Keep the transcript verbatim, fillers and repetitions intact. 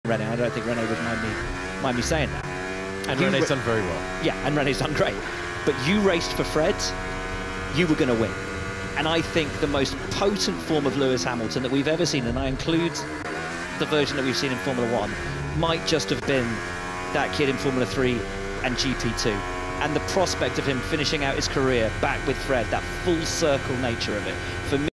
Renault. I don't think Renault would mind me, mind me saying that. And You Renault's ra- done very well. Yeah, and Renault's done great. But you raced for Fred, you were going to win. And I think the most potent form of Lewis Hamilton that we've ever seen, and I include the version that we've seen in Formula One, might just have been that kid in Formula Three and G P two. And the prospect of him finishing out his career back with Fred, that full circle nature of it, for me,